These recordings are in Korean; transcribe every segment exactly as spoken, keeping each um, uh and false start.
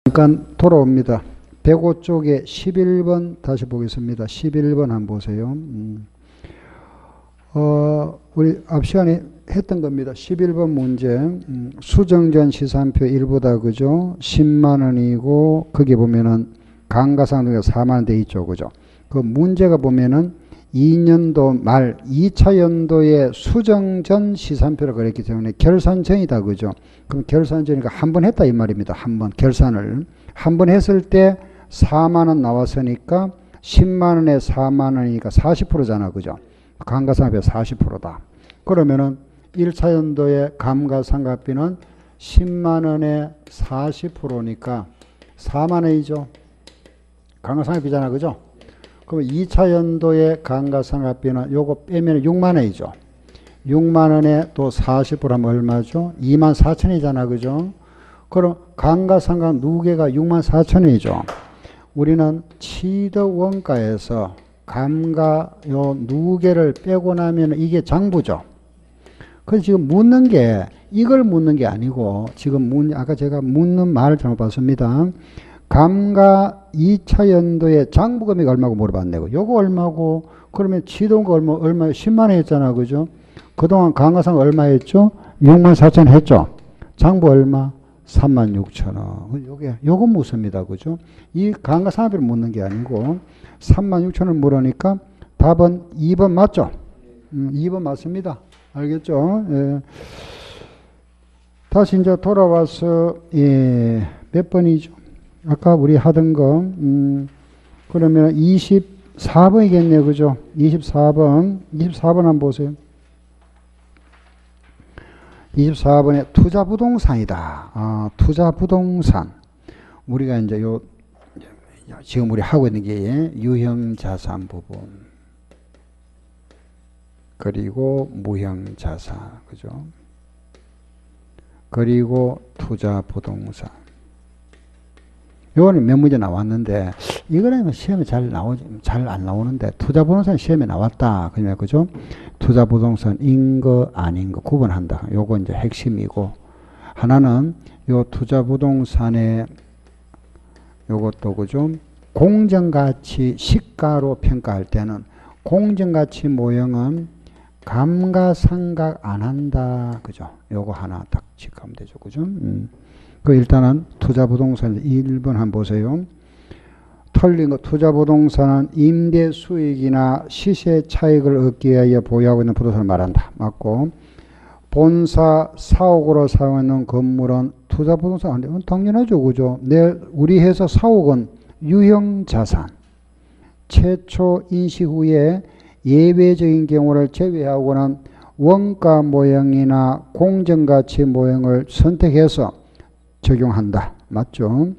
잠깐 돌아옵니다. 백오 쪽에 십일 번 다시 보겠습니다. 십일 번 한번 보세요. 음. 어, 우리 앞 시간에 했던 겁니다. 십일 번 문제. 음, 수정전 시산표 일부다, 그죠? 십만 원이고, 거기 보면은 감가상각이 사만 원 돼 있죠, 그죠? 그 문제가 보면은 이 년도 말 이 차 연도에 수정전 시산표를 그랬기 때문에 결산 전이다, 그죠? 그럼 결산 전이니까 한 번 했다 이 말입니다. 한 번 결산을 한 번 했을 때 사만 원 나왔으니까 십만 원에 사만 원이니까 사십 퍼센트잖아, 그죠? 감가상각비 사십 퍼센트다. 그러면은 일 차 연도의 감가상각비는 십만 원에 사십 퍼센트니까 사만 원이죠. 감가상각비잖아, 그죠? 그럼 이 차 연도의 감가상각비는 요거 빼면 육만 원이죠. 육만 원에 또 사십 퍼센트 하면 얼마죠? 이만 사천 원이잖아, 그죠? 그럼 감가상각 누계가 육만 사천 원이죠. 우리는 취득 원가에서 감가 요 누계를 빼고 나면 이게 장부죠. 그래서 지금 묻는 게 이걸 묻는 게 아니고 지금 문 아까 제가 묻는 말을 잘못 봤습니다. 감가 이 차 연도에 장부 금액이 얼마고 물어봤네요. 요거 얼마고 그러면 취득원가 얼마 얼마 십만 원 했잖아, 그죠? 그동안 감가상각 얼마 했죠? 육만 사천 원 했죠. 장부 얼마? 삼만 육천 원. 요게 요거 묻습니다, 그죠? 이 감가상각비를 묻는 게 아니고 삼만 육천 원 물으니까 답은 이 번 맞죠? 음, 이 번 맞습니다. 알겠죠? 예. 다시 이제 돌아와서 예, 몇 번이죠? 아까 우리 하던 거 음, 그러면 이십사 번이겠네요, 그죠? 이십사 번 이십사 번 한번 보세요. 이십사 번에 투자부동산이다. 아, 투자부동산. 우리가 이제 요 지금 우리 하고 있는 게 유형자산 부분 그리고 무형자산, 그죠? 그리고 투자부동산. 요거는 몇 문제 나왔는데 이거는 시험에 잘 나오지 잘 안 나오는데 투자부동산 시험에 나왔다. 그냥 그죠? 투자부동산인 거 아닌 거 구분한다. 요거 이제 핵심이고 하나는 요 투자부동산의 요것도 그죠? 공정가치 시가로 평가할 때는 공정가치 모형은 감가상각 안 한다. 그죠? 요거 하나 딱 체크하면 되죠. 그죠? 음. 그 일단은 투자부동산 일 번 한번 보세요. 틀린 거 투자부동산은 임대 수익이나 시세 차익을 얻기 위하여 보유하고 있는 부동산을 말한다. 맞고 본사 사옥으로 사용하는 건물은 투자부동산 아닌데 당연하죠, 그죠? 내 우리 회사 사옥은 유형자산. 최초 인식 후에 예외적인 경우를 제외하고는 원가 모형이나 공정가치 모형을 선택해서 적용한다. 맞죠?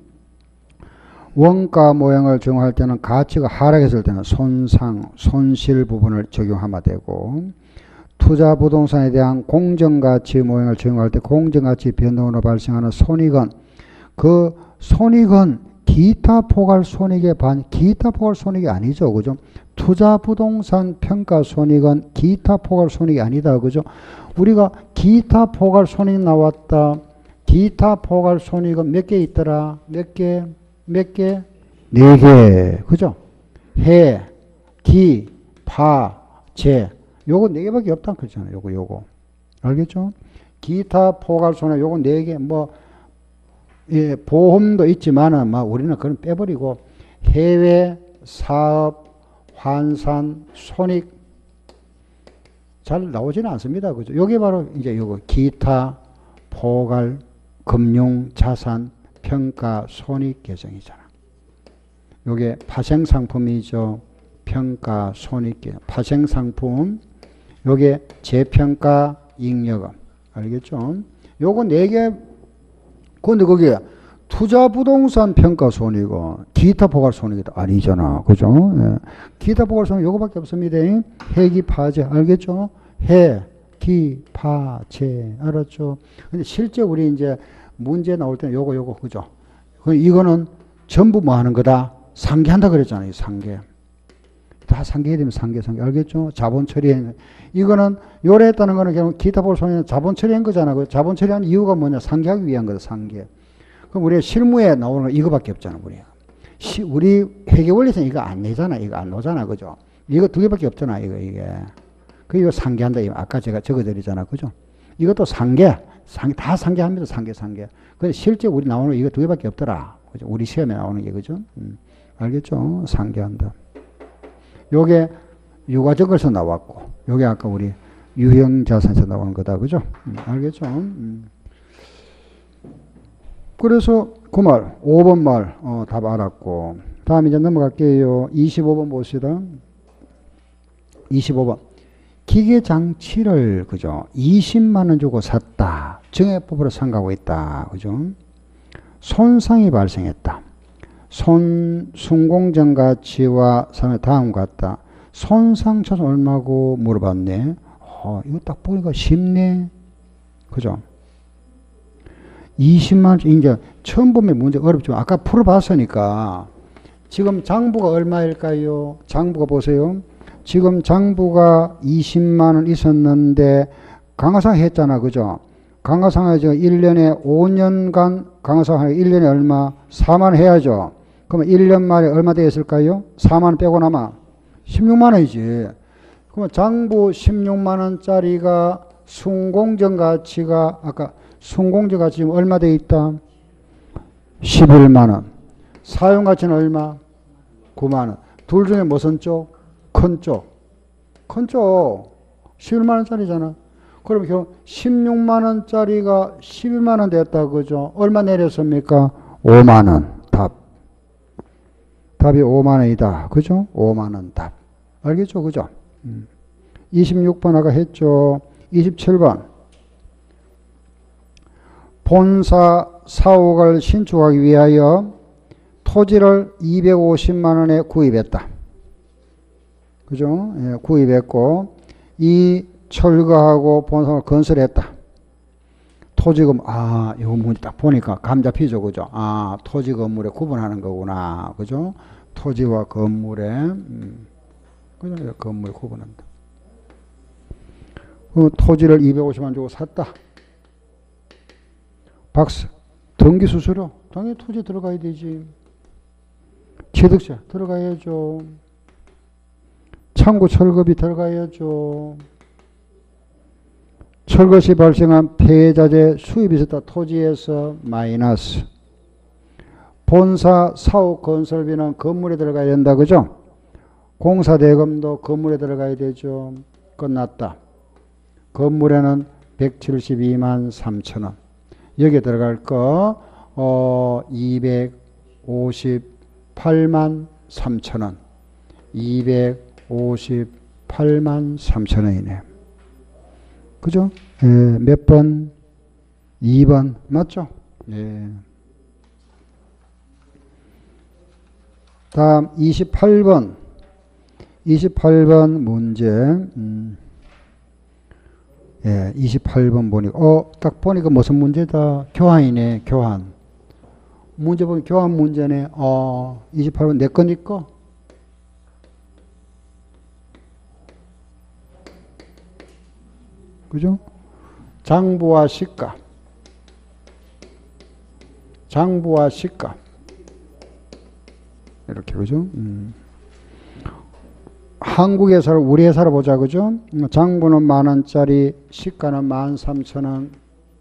원가 모형을 적용할 때는 가치가 하락했을 때는 손상, 손실 부분을 적용하면 되고 투자 부동산에 대한 공정가치 모형을 적용할 때 공정가치 변동으로 발생하는 손익은 그 손익은 기타 포괄 손익의 반, 기타 포괄 손익이 아니죠, 그죠? 투자 부동산 평가 손익은 기타 포괄 손익이 아니다, 그죠? 우리가 기타 포괄 손익 나왔다. 기타 포괄 손익은 몇 개 있더라? 몇 개? 몇 개? 네 개. 그죠? 해, 기, 파, 재. 요거 네 개밖에 없다. 그렇잖아요. 요거, 요거. 알겠죠? 기타 포괄 손익, 요거 네 개. 뭐, 예, 보험도 있지만은, 막, 우리는 그건 빼버리고, 해외, 사업, 환산, 손익, 잘 나오지는 않습니다. 그죠? 요게 바로 이제 요거, 기타 포괄 금융, 자산, 평가, 손익 계정이잖아. 요게 파생상품이죠. 평가, 손익 계정. 파생상품, 요게 재평가, 잉여금. 알겠죠? 요거 네 개, 근데 거기에 투자부동산 평가 손익은 기타 포괄 손익이 아니잖아. 그죠? 예. 기타 포괄 손익 요거밖에 없습니다. 해기, 파재. 알겠죠? 해, 기, 파, 재. 알았죠? 근데 실제 우리 이제 문제 나올 때는 요거, 요거, 그죠? 이거는 전부 뭐 하는 거다? 상계한다 그랬잖아요, 상계. 다 상계해야 되면 상계, 상계. 알겠죠? 자본 처리. 이거는 요래 했다는 거는 결국 기타 볼 손해는 자본 처리한 거잖아. 그 자본 처리한 이유가 뭐냐? 상계하기 위한 거다, 상계. 그럼 우리 실무에 나오는 거 이거밖에 없잖아, 우리가. 시, 우리 회계원리에서는 이거 안 내잖아. 이거 안 나오잖아. 그죠? 이거 두 개밖에 없잖아. 이거, 이게. 그, 이거 상계한다. 아까 제가 적어드리잖아. 그죠? 이것도 상계. 상, 다 상계합니다. 상계, 상계. 근데 실제 우리 나오는 거 이거 두 개밖에 없더라. 그죠? 우리 시험에 나오는 게, 그죠? 음, 알겠죠? 상계한다. 요게 유가적에서 나왔고, 요게 아까 우리 유형자산에서 나오는 거다. 그죠? 음, 알겠죠? 음. 그래서 그 말, 오 번 말, 어, 답 알았고. 다음 이제 넘어갈게요. 이십오 번 봅시다. 이십오 번. 기계장치를, 그죠? 이십만 원 주고 샀다. 정액법으로 상가하고 있다. 그죠? 손상이 발생했다. 손, 순공정 가치와 다음 같다. 손상 차손 얼마고 물어봤네. 어, 이거 딱 보니까 쉽네. 그죠? 이십만 원, 이제 처음 보면 문제 어렵죠. 아까 풀어봤으니까. 지금 장부가 얼마일까요? 장부가 보세요. 지금 장부가 이십만 원 있었는데 강화상 했잖아. 그죠? 강화상에 지금 일 년에 오 년간 강화상에 일 년에 얼마? 사만 원 해야죠. 그러면 일 년 만에 얼마 되었을까요? 사만 원 빼고 남아 십육만 원이지. 그러면 장부 십육만 원짜리가 순공정 가치가 아까 순공정 가치 지금 얼마 돼 있다? 십일만 원. 사용 가치는 얼마? 구만 원. 둘 중에 무슨 쪽? 큰 쪽. 큰 쪽. 십일만 원짜리잖아. 그럼 결국 십육만 원짜리가 십일만 원 됐다. 그죠? 얼마 내렸습니까? 오만 원. 답. 답이 오만 원이다. 그죠? 오만 원 답. 알겠죠? 그죠? 음. 이십육 번 아까 했죠. 이십칠 번. 본사 사옥을 신축하기 위하여 토지를 이백오십만 원에 구입했다. 그죠? 예, 구입했고, 이 철거하고 본사를 건설했다. 토지금, 아, 이거 문제 딱 보니까 감 잡히죠. 그죠? 아, 토지 건물에 구분하는 거구나. 그죠? 토지와 건물에, 음, 그죠? 건물에 구분한다. 그 토지를 이백오십만 원 주고 샀다. 박스. 등기 수수료. 당연히 토지 들어가야 되지. 취득세 들어가야죠. 창고 철거비 들어가야죠. 철거 시 발생한 폐자재 수입이 있었다. 토지에서 마이너스. 본사 사옥 건설비는 건물에 들어가야 된다. 그죠? 공사 대금도 건물에 들어가야 되죠. 끝났다. 건물에는 백칠십이만 삼천 원. 여기에 들어갈 거 어, 이백오십팔만 삼천 원. 이백오십팔만 삼천 원이네. 그죠? 예, 몇 번? 이 번. 맞죠? 예. 다음 이십팔 번. 이십팔 번 문제. 음. 예, 이십팔 번 보니까, 어, 딱 보니까 무슨 문제다? 교환이네, 교환. 문제 보면 교환 문제네. 어, 이십팔 번 내 거, 니 거? 그죠? 장부와 시가. 장부와 시가. 이렇게, 그죠? 음. 한국 회사를 우리 회사로 보자. 그죠? 장부는 만 원짜리, 시가는 만 삼천 원.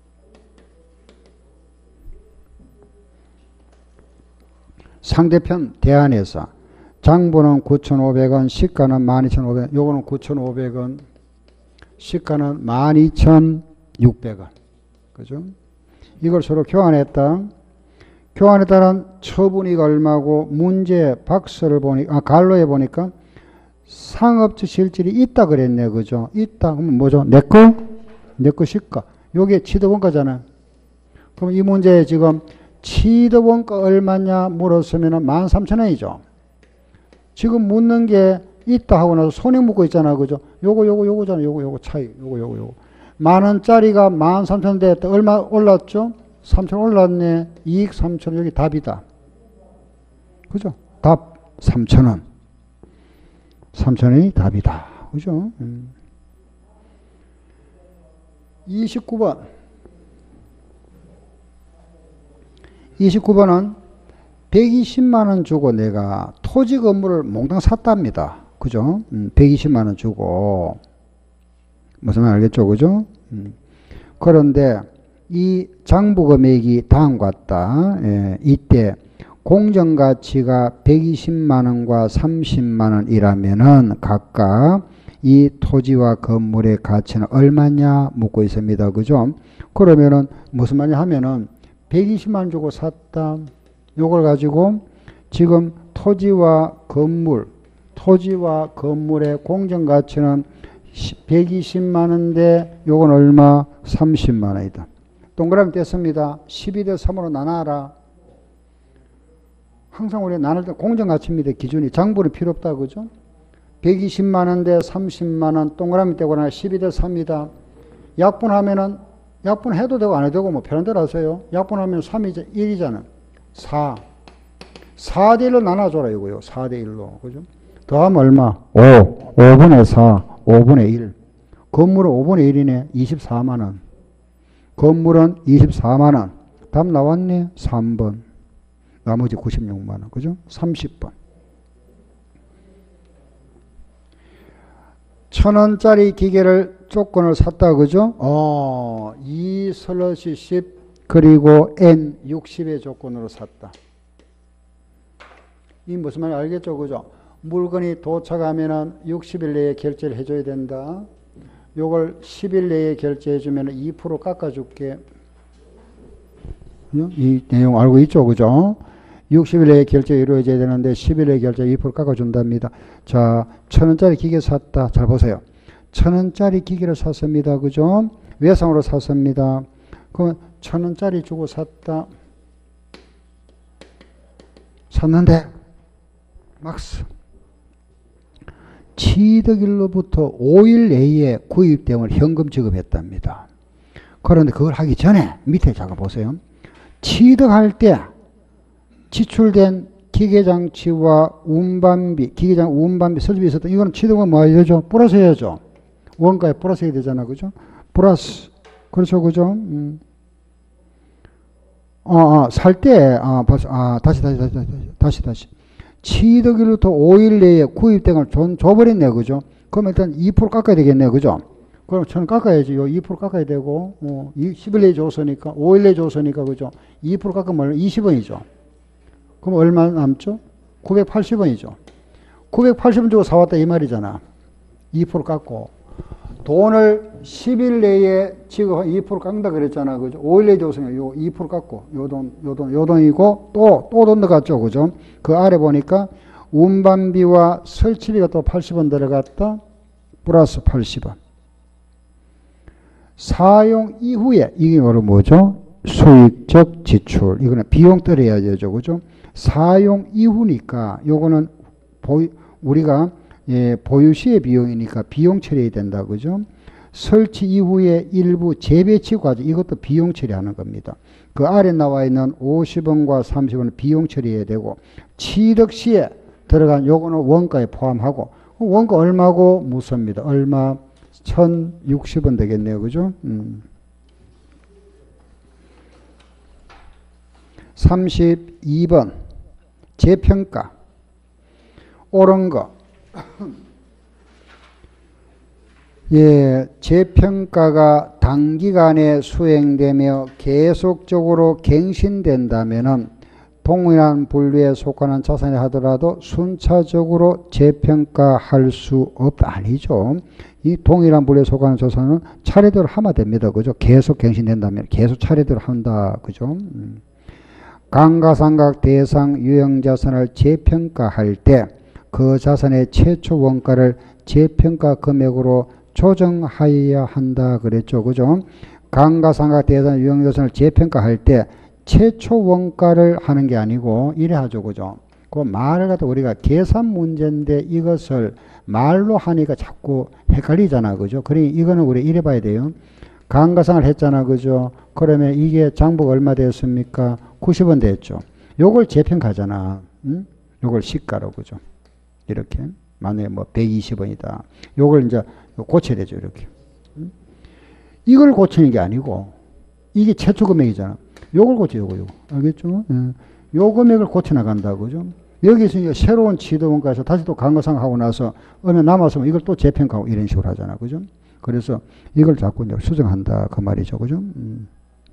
상대편 대한회사. 장부는 구천오백 원, 시가는 만 이천오백 원. 요거는 구천오백 원. 시가는 만 이천육백 원. 그죠? 이걸 서로 교환했다. 교환했다는 처분이 얼마고 문제 박스를 보니까, 아, 갈로에 보니까 상업적 실질이 있다 그랬네. 그죠? 있다. 그러면 뭐죠? 내 거? 내 거 시가. 요게 취득원가잖아. 그럼 이 문제에 지금 취득원가 얼마냐 물었으면 만 삼천 원이죠. 지금 묻는 게 있다 하고 나서 손에 묻고 있잖아. 그죠? 요거, 요거, 요거잖아. 요거, 요거 차이. 요거, 요거, 요거. 만 원짜리가 만 삼천 원 됐다. 얼마 올랐죠? 삼천 원 올랐네. 이익 삼천 원. 여기 답이다. 그죠? 답 삼천 원. 삼천 원이 답이다. 그죠? 음. 이십구 번. 이십구 번은 백이십만 원 주고 내가 토지 건물을 몽땅 샀답니다. 그죠? 음, 백이십만 원 주고. 무슨 말 알겠죠? 그죠? 음. 그런데 이 장부 금액이 다음과 같다. 예, 이때 공정가치가 백이십만 원과 삼십만 원이라면은 각각 이 토지와 건물의 가치는 얼마냐 묻고 있습니다. 그죠? 그러면은 무슨 말이냐 하면은 백이십만 원 주고 샀다. 요걸 가지고 지금 토지와 건물, 토지와 건물의 공정가치는 백이십만 원인데 요건 얼마? 삼십만 원이다. 동그라미 뗐습니다. 십이 대 삼으로 나눠라. 항상 우리 나눌 때 공정가치입니다. 기준이. 장부는 필요 없다. 그죠? 백이십만 원대 삼십만 원 동그라미 떼고 나면 십이 대 삼이다. 약분하면은 약분해도 되고 안 해도 되고 뭐 편한 대로 하세요. 약분하면 삼이 일이잖아. 사. 사 대 일로 나눠줘라 이거요. 사 대 일로. 그죠? 더하면 얼마? 오. 오분의 사. 오분의 일. 건물은 오분의 일이네. 이십사만 원. 건물은 이십사만 원. 답 나왔네. 삼 번. 나머지 구십육만 원. 그죠? 삼십 번. 천 원짜리 기계를 조건을 샀다. 그죠? 어, 이 슬러시 십 그리고 N 육십의 조건으로 샀다. 이 무슨 말인지 알겠죠? 그죠? 물건이 도착하면은 육십 일 내에 결제를 해줘야 된다. 요걸 십 일 내에 결제해주면 이 퍼센트 깎아줄게. 이 내용 알고 있죠? 그죠? 육십 일 내에 결제 이루어져야 되는데 십 일 내에 결제 이 퍼센트 깎아준답니다. 자, 천 원짜리 기계 샀다. 잘 보세요. 천 원짜리 기계를 샀습니다. 그죠? 외상으로 샀습니다. 그러면 천 원짜리 주고 샀다. 샀는데 막스 취득일로부터 오 일 내에 구입됨을 현금 지급했답니다. 그런데 그걸 하기 전에 밑에 잠깐 보세요. 취득할 때 지출된 기계장치와 운반비, 기계장 운반비 설비비 있었다. 이거는 취득은 뭐 해야 되죠? 플러스 해야죠. 원가에 플러스 해야 되잖아. 그죠? 플러스. 그렇죠. 그죠? 음. 어, 어, 살 때, 아, 벌써, 아, 다시, 다시, 다시, 다시, 다시, 다시. 취득일로부터 오 일 내에 구입된 걸 줘, 줘버렸네요. 그죠? 그럼 일단 이 퍼센트 깎아야 되겠네요. 그죠? 그럼 저는 깎아야지. 요 이 퍼센트 깎아야 되고, 어, 십 일 내에 줬으니까, 오 일 내에 줬으니까, 그죠? 이 퍼센트 깎으면 이십 원이죠. 그럼 얼마 남죠? 구백팔십 원이죠. 구백팔십 원 주고 사왔다 이 말이잖아. 이 퍼센트 깎고. 돈을 십 일 내에 지금 이 퍼센트 깎는다 그랬잖아. 그죠? 오 일 내에 줬으니까 요 이 퍼센트 깎고. 요 돈, 요 돈, 요 돈이고 또, 또 돈 들어갔죠. 그죠? 그 아래 보니까 운반비와 설치비가 또 팔십 원 들어갔다. 플러스 팔십 원. 사용 이후에, 이게 바로 뭐죠? 수익적 지출. 이거는 비용 떨어야 되죠. 그죠? 사용 이후니까 요거는 보유, 우리가 예, 보유 시의 비용이니까 비용 처리해야 된다. 그죠? 설치 이후에 일부 재배치 과정, 이것도 비용 처리하는 겁니다. 그 아래 나와 있는 오십 원과 삼십 원은 비용 처리해야 되고, 취득 시에 들어간 요거는 원가에 포함하고, 원가 얼마고 묻습니다. 얼마? 천육십 원 되겠네요. 그죠? 음. 삼십이 번. 재평가. 옳은 거. 예, 재평가가 단기간에 수행되며 계속적으로 갱신된다면은 동일한 분류에 속하는 자산이 하더라도 순차적으로 재평가할 수 없다. 아니죠. 이 동일한 분류에 속하는 자산은 차례대로 하면 됩니다. 그죠? 계속 갱신된다면 계속 차례대로 한다. 그죠? 음. 감가상각 대상 유형자산을 재평가할 때 그 자산의 최초 원가를 재평가 금액으로 조정하여야 한다 그랬죠. 그죠? 감가상각 대상 유형자산을 재평가할 때 최초 원가를 하는 게 아니고 이래 하죠. 그죠? 그 말을 갖다 우리가 계산 문제인데 이것을 말로 하니까 자꾸 헷갈리잖아. 그죠? 그러니 이거는 우리 이래 봐야 돼요. 감가상을 했잖아. 그죠? 그러면 이게 장부가 얼마 되었습니까? 구십 원 됐죠. 요걸 재평가잖아. 응? 요걸 시가로. 그죠? 이렇게. 만약에 뭐 백이십 원이다. 요걸 이제 고쳐야 되죠. 이렇게. 응? 이걸 고치는 게 아니고 이게 최초 금액이잖아. 요걸 고쳐, 요거, 요거. 알겠죠? 예. 요 금액을 고쳐 나간다, 그죠? 여기서 이제 새로운 취득원가에서 다시 또 감가상각하고 나서 얼마 남았으면 이걸 또 재평가하고 이런 식으로 하잖아, 그죠? 그래서 이걸 자꾸 이제 수정한다, 그 말이죠, 그죠? 음.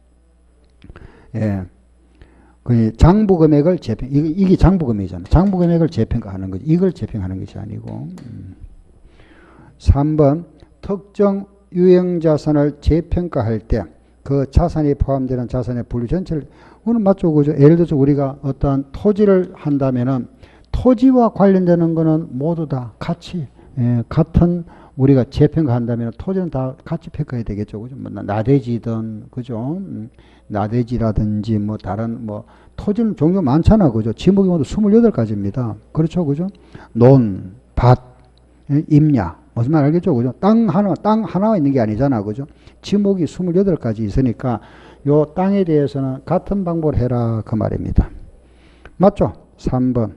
예. 그 장부 금액을 재평, 이게, 이게 장부 금액이잖아. 장부 금액을 재평가하는 거지. 이걸 재평하는 것이 아니고. 음. 삼 번, 특정 유형 자산을 재평가할 때 그 자산이 포함되는 자산의 분류 전체를, 그거는 맞죠, 그죠? 예를 들어서 우리가 어떤 토지를 한다면은 토지와 관련되는 거는 모두 다 같이, 예, 같은 우리가 재평가한다면 토지는 다 같이 평가해야 되겠죠, 그죠? 뭐 나대지든, 그죠? 음, 나대지라든지 뭐 다른 뭐 토지는 종류 많잖아, 그죠? 지목이 모두 스물여덟 가지입니다. 그렇죠, 그죠? 논, 밭, 예, 임야. 무슨 말 알겠죠? 그죠? 땅 하나, 땅 하나가 있는 게 아니잖아. 그죠? 지목이 스물여덟 가지 있으니까 요 땅에 대해서는 같은 방법을 해라. 그 말입니다. 맞죠? 삼 번.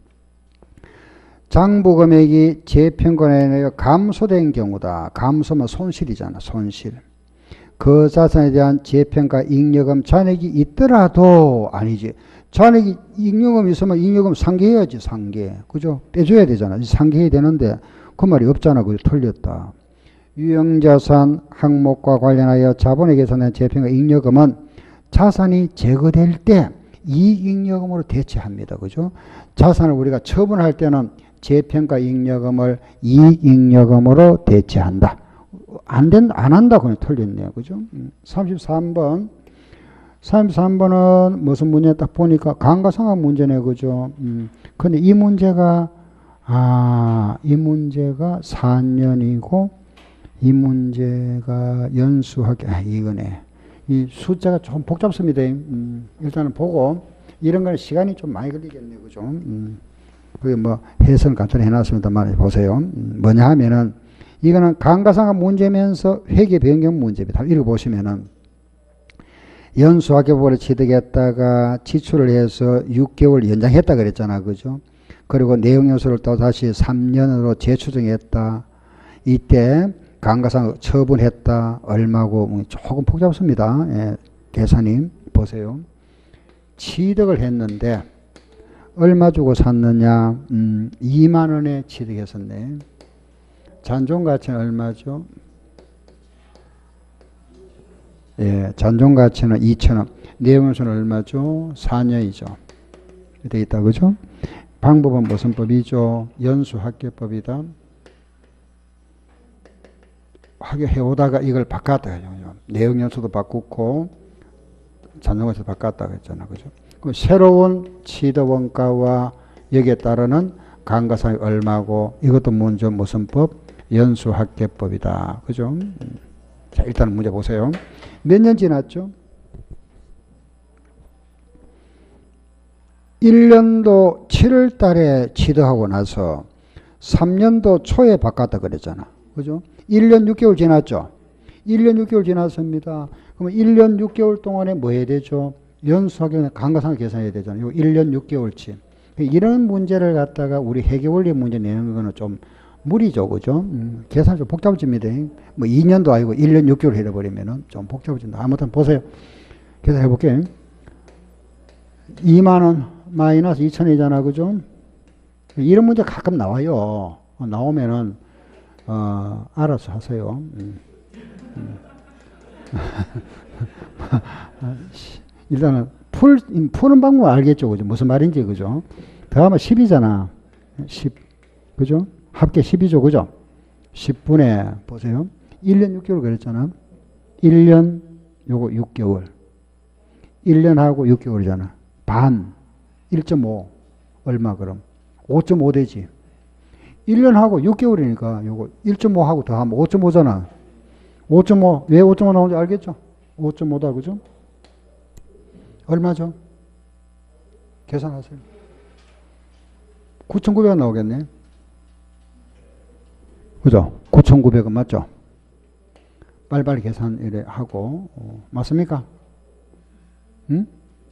장부 금액이 재평가에 감소된 경우다. 감소면 손실이잖아. 손실. 그 자산에 대한 재평가 잉여금 잔액이 있더라도 아니지. 잔액이 잉여금 있으면 잉여금 상계해야지. 상계. 그죠? 빼줘야 되잖아. 상계해야 되는데 그 말이 없잖아. 그죠? 틀렸다. 유형자산 항목과 관련하여 자본에 계산된 재평가 잉여금은 자산이 제거될 때 이익잉여금으로 대체합니다. 그죠? 자산을 우리가 처분할 때는 재평가 잉여금을 이익잉여금으로 대체한다. 안 된, 안 한다. 그냥 틀렸네요. 그죠? 삼십삼 번. 삼십삼 번은 무슨 문제 딱 보니까 감가상각 문제네. 그죠? 음. 근데 이 문제가 아, 이 문제가 사 년이고, 이 문제가 연수하기, 아, 이거네. 이 숫자가 좀 복잡습니다. 음, 일단은 보고, 이런 거는 시간이 좀 많이 걸리겠네요. 그죠? 음, 그게 뭐, 해설 간단히 해놨습니다만, 보세요. 음, 뭐냐 하면은, 이거는 감가상각 문제면서 회계 변경 문제입니다. 읽어보시면은, 연수학계보를 취득했다가 지출을 해서 육 개월 연장했다 그랬잖아. 그죠? 그리고 내용 요소를 또 다시 삼 년으로 재추정했다. 이때 감가상각 처분했다. 얼마고 조금 복잡습니다. 예, 계산이 보세요. 취득을 했는데 얼마 주고 샀느냐? 음, 이만 원에 취득했었네. 잔존가치는 얼마죠? 예, 잔존가치는 이천 원. 내용 요소는 얼마죠? 사 년이죠. 되어 있다. 그죠? 방법은 무슨 법이죠? 연수학계법이다. 학교해 오다가 이걸 바꿨다. 내용 연수도 바꾸고 잔존가치도 바꿨다 그랬잖아. 그죠? 그럼 새로운 취득원가와 여기에 따르는 감가상각이 얼마고 이것도 먼저 무슨 법? 연수학계법이다. 그죠? 자, 일단 문제 보세요. 몇 년 지났죠? 일 년도 칠월 달에 취득하고 나서 삼 년도 초에 바꿨다 그랬잖아. 그죠? 일 년 육 개월 지났죠? 일 년 육 개월 지났습니다. 그러면 일 년 육 개월 동안에 뭐 해야 되죠? 연수하게 감가상각 계산해야 되잖아요. 일 년 육 개월치. 이런 문제를 갖다가 우리 회계원리 문제 내는 거는 좀 무리죠. 그죠? 음, 계산이 좀 복잡해집니다. 뭐 이 년도 아니고 일 년 육 개월 해버리면은 좀 복잡해진다. 아무튼 보세요. 계산해 볼게요. 이만 원 마이너스 이천 원이잖아. 그죠? 이런 문제 가끔 나와요. 나오면은, 어, 알아서 하세요. 음. 음. 일단은 풀, 푸는 방법 알겠죠. 그죠? 무슨 말인지. 그죠? 더하면 십이잖아. 십. 그죠? 합계 십이죠. 그죠? 십 분에, 보세요. 일 년 육 개월 그랬잖아. 일 년, 요거 육 개월. 일 년하고 육 개월이잖아. 반. 일 점 오. 얼마 그럼? 오 점 오 되지. 일 년하고 육 개월이니까 요거 일 점 오하고 더하면 오 점 오잖아. 오 점 오. 왜 오 점 오 나오는지 알겠죠? 오 점 오다. 그죠? 얼마죠? 계산하세요. 구천구백 원 나오겠네. 그죠? 구천구백 원 맞죠? 빨리빨리 계산 이래 하고. 어, 맞습니까? 응?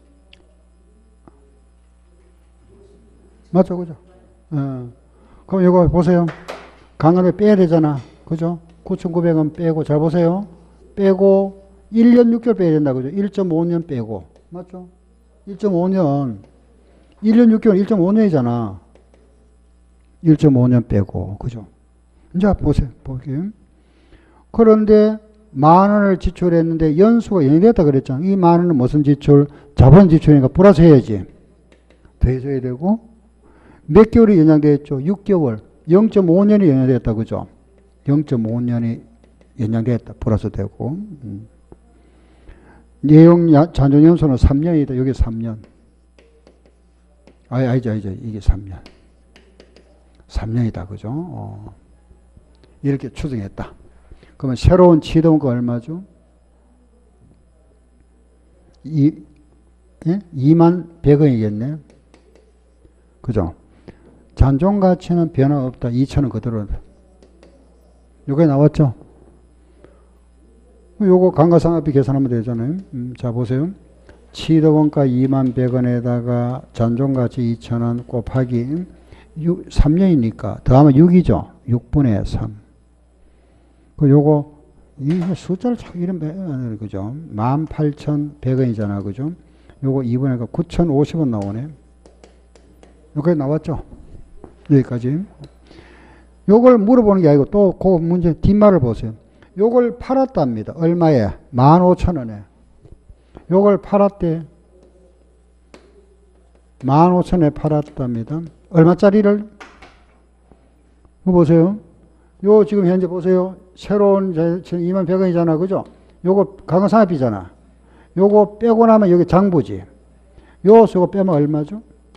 맞죠? 그죠? 어. 그럼 이거 보세요. 강간을 빼야 되잖아. 그죠? 구천구백 원 빼고, 잘 보세요. 빼고, 일 년 육 개월 빼야 된다. 그죠? 일 점 오 년 빼고. 맞죠? 일 점 오 년. 일 년 육 개월 일 점 오 년이잖아. 일 점 오 년 빼고. 그죠? 이제 보세요. 볼게요. 그런데 만 원을 지출했는데 연수가 영 년이 됐다 그랬잖아. 이 만 원은 무슨 지출? 자본 지출이니까 플러스 해야지. 더해줘야 되고. 몇 개월이 연장됐죠? 육 개월. 영 점 오 년이 연장됐다. 그죠? 영 점 오 년이 연장됐다. 플러스 되고. 음. 내용 잔존 연수는 삼 년이다. 여기 삼 년. 아니, 아니죠, 아니죠. 이게 삼 년. 삼 년이다. 그죠? 어. 이렇게 추정했다. 그러면 새로운 취득원가 얼마죠? 이, 예? 이만 백 원이겠네. 그죠? 잔존 가치는 변화 없다. 이천 원 그대로. 요게 나왔죠? 요거 감가상각비 계산하면 되잖아요. 음, 자, 보세요. 취득원가 이만 백 원에다가 잔존 가치 이천 원 곱하기 육, 삼 년이니까 더하면 육이죠. 육분의 삼. 그 요거 이 숫자를 참 이런 그죠? 만 팔천백 원이잖아. 그죠? 요거 이 분의 구천오십 원 나오네. 여기까지 나왔죠? 여기까지. 요걸 물어보는 게 아니고 또 그 문제 뒷말을 보세요. 요걸 팔았답니다. 얼마에? 만 오천 원에. 요걸 팔았대. 만 오천 원에 팔았답니다. 얼마짜리를? 이거 보세요. 요 지금 현재 보세요. 새로운 이만 백 원이잖아. 그죠? 요거 감가상각비잖아. 요거 빼고 나면 여기 장부지. 요서 요거 빼면 얼마죠?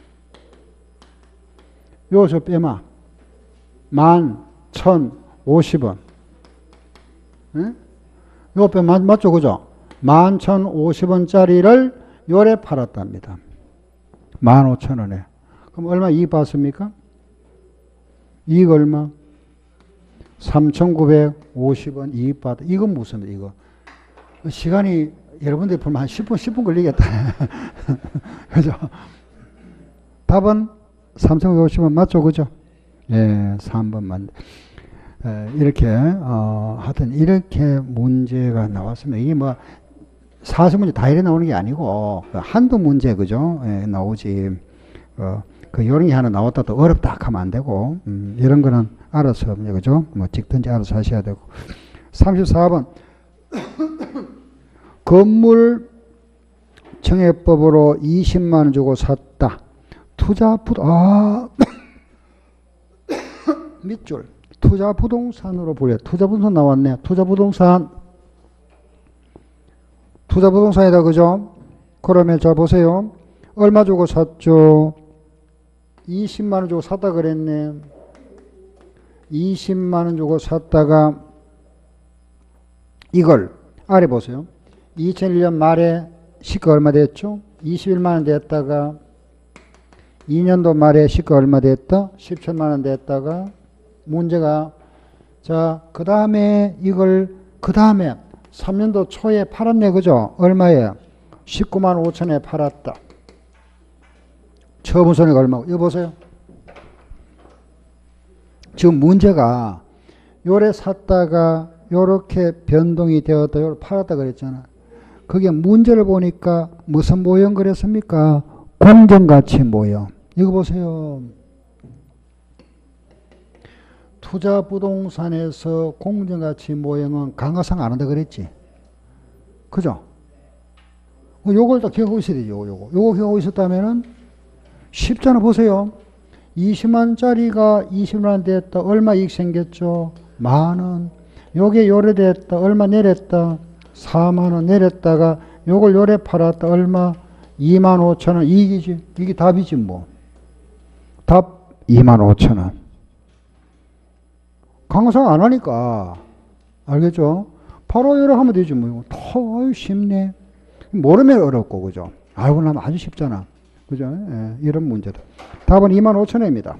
요서 빼면 만 천오십 원. 예? 요거 빼면 맞죠? 그죠? 만 천오십 원짜리를 요래 팔았답니다. 만 오천 원에. 그럼 얼마 이익 봤습니까? 이익 얼마? 삼천구백오십 원 이익 받아. 이건 무슨, 이거. 시간이 여러분들이 보면 한 십 분, 십 분 걸리겠다. 그죠? 답은 삼천구백오십 원 맞죠? 그죠? 예, 삼 번 맞네. 예, 이렇게, 어, 하여튼 이렇게 문제가 나왔습니다. 이게 뭐, 사십 문제 다 이래 나오는 게 아니고, 한두 문제, 그죠? 예, 나오지. 어, 그, 요런 게 하나 나왔다 또 어렵다 하면 안 되고, 음, 이런 거는 알아서, 그죠? 뭐, 찍든지 알아서 하셔야 되고. 삼십사 번. 건물 청약법으로 이십만 원 주고 샀다. 투자 부동, 아, 밑줄. 투자 부동산으로 보려. 투자 부동산 나왔네. 투자 부동산. 투자 부동산이다. 그죠? 그러면 자, 보세요. 얼마 주고 샀죠? 이십만 원 주고 샀다 그랬네. 이십만 원 주고 샀다가 이걸 아래 보세요. 이천일 년 말에 시가 얼마 됐죠? 이십일만 원 됐다가 이 년도 말에 시가 얼마 됐다? 십칠만 원 됐다가 문제가 자, 그 다음에 이걸 그 다음에 삼 년도 초에 팔았네. 그죠? 얼마에? 십구만 오천에 팔았다. 처분 손해가 얼마고? 이거 보세요. 지금 문제가 요래 샀다가 요렇게 변동이 되었다. 요래 팔았다 그랬잖아. 그게 문제를 보니까 무슨 모형 그랬습니까? 공정가치 모형. 이거 보세요. 투자 부동산에서 공정가치 모형은 감가상 안 한다 그랬지. 그죠? 요걸 다 기억하고 있어야 되죠. 요거. 요거 기억하고 있었다면은 쉽잖아. 보세요. 이십만 원짜리가 이십만 원 됐다. 얼마 이익 생겼죠? 만 원. 요게 요래 됐다. 얼마 내렸다? 사만 원 내렸다가 요걸 요래 팔았다. 얼마? 이만 오천 원 이익이지. 이게 답이지 뭐. 답 이만 오천 원. 감가상 안 하니까. 알겠죠? 바로 요래 하면 되지 뭐. 더 쉽네. 모르면 어렵고, 그죠? 알고 나면 아주 쉽잖아. 그죠? 예, 이런 문제다. 답은 이만 오천 원입니다.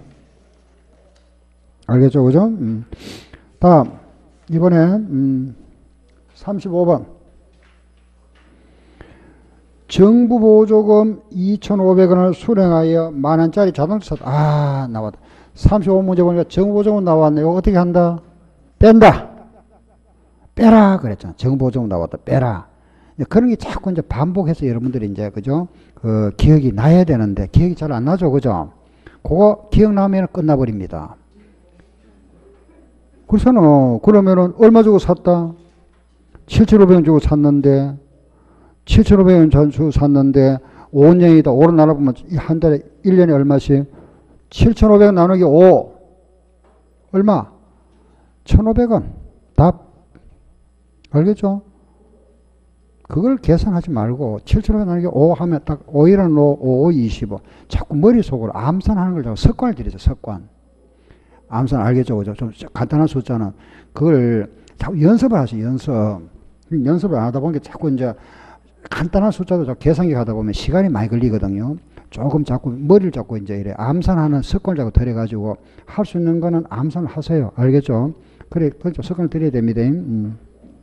알겠죠? 그죠? 음. 다음, 이번에, 음, 삼십오 번. 정부 보조금 이천오백 원을 수령하여 만 원짜리 자동차 샀다. 아, 나왔다. 삼십오 문제 보니까 정부 보조금 나왔네. 이거 어떻게 한다? 뺀다. 빼라. 그랬잖아. 정부 보조금 나왔다. 빼라. 그런 게 자꾸 이제 반복해서 여러분들이 이제, 그죠? 그, 기억이 나야 되는데, 기억이 잘 안 나죠, 그죠? 그거 기억나면 끝나버립니다. 그렇잖아. 그러면은, 얼마 주고 샀다? 칠천오백 원 주고 샀는데, 칠천오백 원 주고 샀는데, 오 년이다. 오로 나눠보면, 한 달에, 일 년에 얼마씩? 칠천오백 원 나누기 오. 얼마? 천오백 원. 답. 알겠죠? 그걸 계산하지 말고 칠천오백 나누기 오 하면 딱 오일은 오, 오, 이십오. 자꾸 머릿속으로 암산하는 걸 자꾸 습관을 들이죠. 습관. 암산 알겠죠? 그죠? 좀 간단한 숫자는 그걸 자꾸 연습을 하세요. 연습. 연습을 안 하다 보니까 자꾸 이제 간단한 숫자도 자꾸 계산기 가다 보면 시간이 많이 걸리거든요. 조금 자꾸 머리를 자꾸 이제 이래 암산하는 습관을 자꾸 들여가지고 할 수 있는 거는 암산을 하세요. 알겠죠? 그래, 그렇죠. 습관을 들여야 됩니다. 음.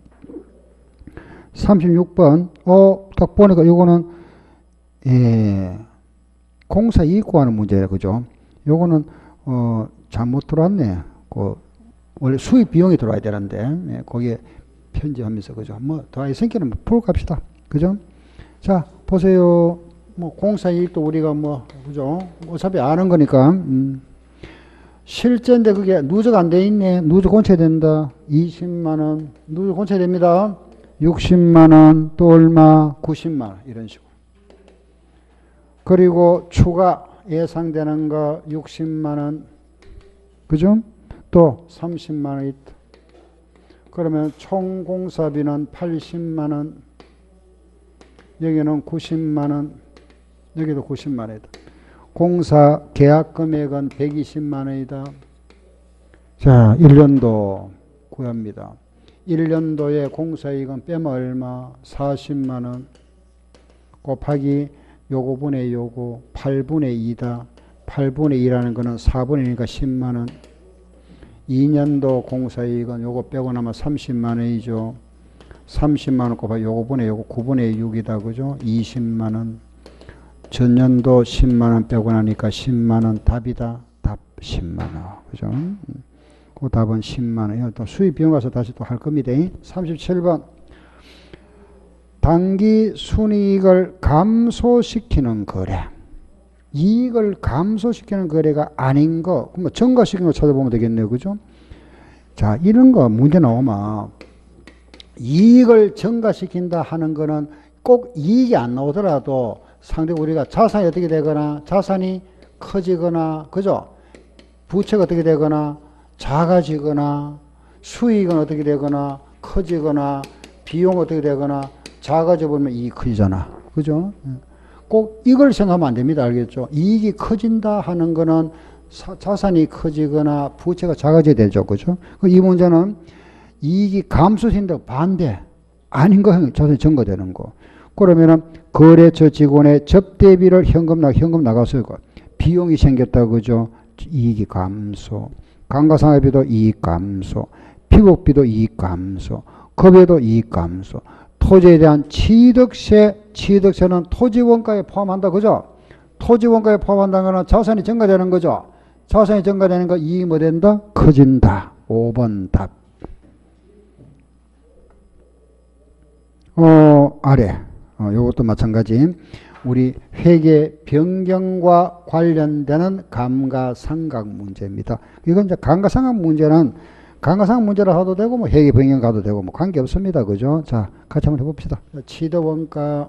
삼십육 번, 어, 딱 보니까 요거는, 예, 공사 이익 구하는 문제예요. 그죠? 요거는, 어, 잘못 들어왔네. 그, 원래 수입 비용이 들어와야 되는데, 예, 거기에 편지하면서, 그죠? 뭐, 더 있으니까 뭐 풀고 갑시다. 그죠? 자, 보세요. 뭐, 공사 이익도 우리가 뭐, 그죠? 어차피 아는 거니까, 음. 실제인데 그게 누적 안 돼 있네. 누적 고쳐된다. 이십만 원. 누적 고쳐됩니다. 육십만 원, 또 얼마? 구십만 원. 이런 식으로. 그리고 추가 예상되는 거 육십만 원. 그죠? 또 삼십만 원 있다. 그러면 총 공사비는 팔십만 원. 여기는 구십만 원. 여기도 구십만 원이다. 공사 계약 금액은 백이십만 원이다. 자, 일 년도 구합니다. 일 년도에 공사이익은 빼면 얼마? 사십만 원 곱하기 요거분의 요거 팔분의 이다. 팔분의 이라는 거는 사분의 이니까 십만 원. 이 년도 공사이익은 요거 빼고 나면 삼십만 원이죠. 삼십만 원 곱하기 요거분의 요거 구분의 육이다. 그죠? 이십만 원. 전년도 십만 원 빼고 나니까 십만 원. 답이다. 답 십만 원. 그죠? 그 답은 십만 원이요. 또 수입 비용 가서 다시 또 할 겁니다. 삼십칠 번. 단기 순이익을 감소시키는 거래. 이익을 감소시키는 거래가 아닌 거, 그럼 증가시키는 거 찾아보면 되겠네요. 그죠? 자, 이런 거 문제 나오면 이익을 증가시킨다 하는 거는 꼭 이익이 안 나오더라도 상대 우리가 자산이 어떻게 되거나 자산이 커지거나, 그죠? 부채가 어떻게 되거나 작아지거나 수익은 어떻게 되거나 커지거나 비용 어떻게 되거나 작아져 버리면 이익이 커지잖아. 그죠? 꼭 이걸 생각하면 안 됩니다. 알겠죠? 이익이 커진다 하는 거는 사, 자산이 커지거나 부채가 작아져야 되죠. 그죠? 이 문제는 이익이 감소된다 반대 아닌 거 자산이 증가되는 거. 그러면은 거래처 직원의 접대비를 현금 나 현금 나가서 비용이 생겼다. 그죠? 이익이 감소. 감가상각비도 이익 감소, 피복비도 이익 감소, 급여도 이익 감소, 토지에 대한 취득세, 취득세는 토지원가에 포함한다. 그죠? 토지원가에 포함한다는 것은 자산이 증가되는 거죠. 자산이 증가되는 거 이익이 뭐 된다? 커진다. 오 번 답. 어, 아래. 어, 요것도 마찬가지. 우리 회계 변경과 관련되는 감가상각 문제입니다. 이건 이제 감가상각 문제는 감가상각 문제라 하도 되고 뭐 회계 변경 가도 되고 뭐 관계 없습니다. 그죠? 자, 같이 한번 해봅시다. 취득원가,